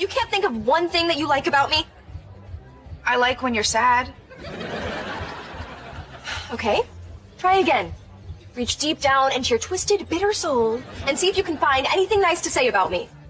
You can't think of one thing that you like about me? I like when you're sad. Okay, try again. Reach deep down into your twisted, bitter soul and see if you can find anything nice to say about me.